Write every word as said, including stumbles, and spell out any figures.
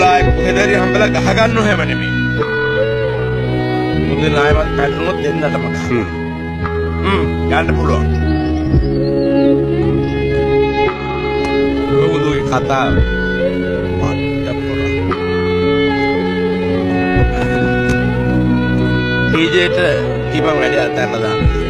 ආයේ කොහෙදරි හම්බලා ගහ ගන්නව හැම නෙමෙයි. මුදල් නායවත් පැටලුනොත් දෙන්නටම ගහ. හ්ම් යන්න පුළුවන්. මොකදුයි කතාව? ඊජේට කිපන් වැඩි අතන්න දාන්න.